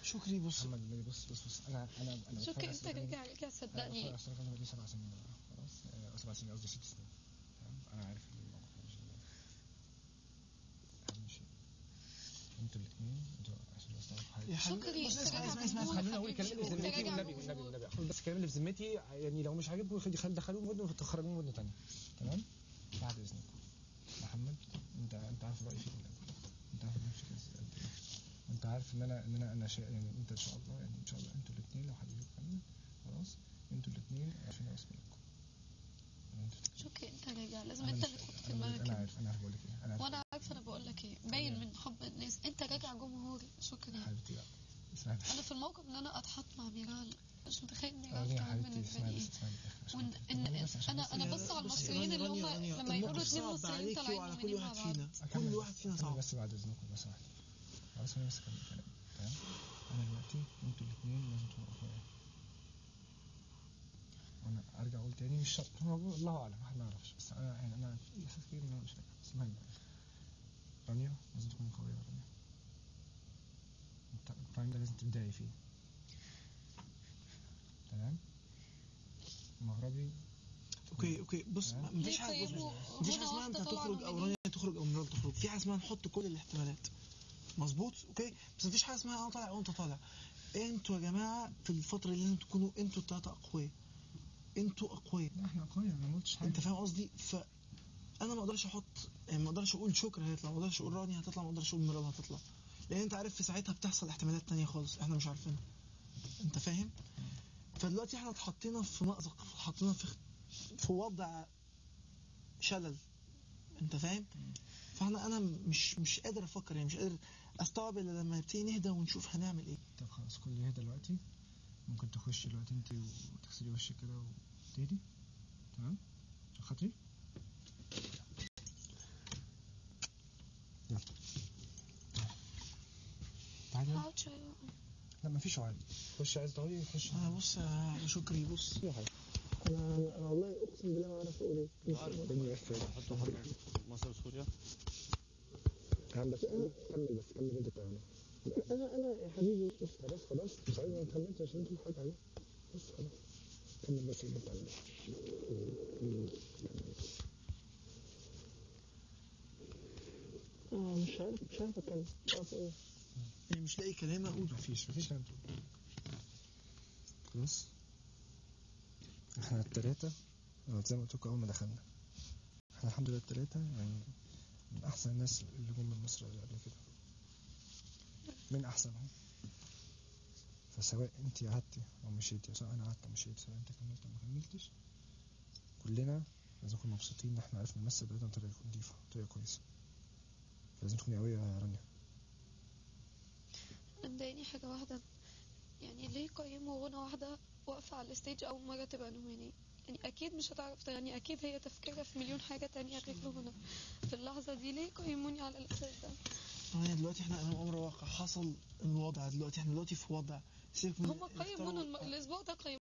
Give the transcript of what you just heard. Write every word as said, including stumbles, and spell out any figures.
شكري بص محمد بص بص بص انا انا انا شكري انت رجع رجع صدقني. انا اصلا كان لي سبع سنين خلاص، سبع سنين قصدي ست سنين. انا عارف الموضوع مش اهم شيء انتوا الاثنين انتوا عشان استوعب حاجه. شكري بص اسمع اسمع اسمع خلينا اقول الكلام اللي في ذمتي والنبي والنبي والنبي خد بس الكلام اللي في ذمتي، يعني لو مش عاجبكم خلي دخلوه مدن وتخرجوه مدن ثانيه. تمام بعد اذنكم. محمد انت انت عارف رايي فيك انت عارف نفسك قد ايه، وانت عارف ان انا ان انا انا شا... يعني انت ان شاء الله يعني ان شاء الله انتوا الاثنين لو حبيبكم كمل خلاص انتوا الاثنين عشان راس منكم. شكري انت راجع لازم انت اللي تحط في دماغك. انا عارف انا عارف بقول لك ايه، انا عارف وانا عارفه انا بقول لك ايه، باين من حب الناس انت راجع جمهور. شكري حبيبتي لا اسمعني انا في الموقف ان انا اتحط مع ميرال مش متخيل ميرال اه كمان بالنسبه لي ايه. وان ان انا انا بص على المصريين اللي هم لما يقولوا اثنين مصريين طالعين على كل واحد فينا كل واحد فينا صعب. بس بعد اذنكم بس واحد خلاص انا بس كمل كلام. تمام انا دلوقتي انتوا الاثنين لازم تبقوا اخويا، وانا ارجع اقول تاني مش شرط الله اعلم احنا ما نعرفش، بس انا يعني انا في احساس كبير ان انا مش فاكر. بس المهم رانيا لازم تكون قويه. رانيا التايم ده لازم تبداي فيه. تمام المغربي اوكي اوكي بص مفيش حاجه مفيش حاجه اسمها انت تخرج او رانيا تخرج او ميرال تخرج، في حاجه اسمها نحط كل الاحتمالات مظبوط. اوكي بس مفيش حاجه اسمها انا طالع وانت طالع. انتوا يا جماعه في الفتره اللي لازم تكونوا انتوا الثلاثه اقوياء، انتوا اقوياء. لا احنا اقوياء انا ما قلتش حاجه. انت فاهم قصدي؟ ف انا ما اقدرش احط يعني ما اقدرش اقول شكر هيطلع، ما اقدرش اقول رانيا هتطلع، ما اقدرش اقول ميرال هتطلع، لان انت عارف في ساعتها بتحصل احتمالات تانية خالص احنا مش عارفينها. انت فاهم؟ فدلوقتي احنا اتحطينا في مأزق، اتحطينا في في وضع شلل. انت فاهم؟ فاحنا انا مش مش قادر افكر يعني مش قادر استوعب الا لما نبتدي نهدى ونشوف هنعمل ايه. طب خلاص كل يهدى دلوقتي، ممكن تخش دلوقتي انت وتغسلي وشك كده وتهدي. تمام عشان خاطري. يلا تعالي. لا مفيش عادي. خش عايز تقعدي خش. اه بص يا شكري بص يا حاجه انا انا والله اقسم بالله ما اعرف اقول ايه. حطوا حرب مصر وسوريا. كمل بس كمل بس كمل انت كمان. انا انا يا حبيبي بص خلاص خلاص مش عايز ما تكملش عشان انت حاجه عليه. بص خلاص كمل بس اللي بتعمله. اه مش عارف مش عارف اتكلم مش عارف ايه يعني مش لاقي كلام اقول. مفيش مفيش كلام تقول. خلاص احنا التلاتة زي ما قلت لكم اول ما دخلنا احنا الحمد لله التلاتة يعني من احسن الناس اللي جم من مصر قبل كده، من احسنهم. فسواء انت قعدتي او مشيتي، سواء انا قعدت ومشيت، سواء انت كملت او ما كملتش، كلنا لازم نكون مبسوطين ان احنا عرفنا نمثل بلدنا بطريقه نظيفه بطريقه كويسه. لازم تكوني قويه يا رانيا. انا مضايقني حاجه واحده، يعني ليه قيموا غنى واحده واقفه على الستيج اول مره تبقى نوميني؟ يعني اكيد مش هتعرف تغني، اكيد هي تفكيرها في مليون حاجه تانية غير غنى. في اللحظه دي ليه قيموني على الاساس ده؟ يعني دلوقتي احنا امام امر واقع حصل الوضع. دلوقتي احنا دلوقتي في وضع هم قيمونا الاسبوع ده قيمونا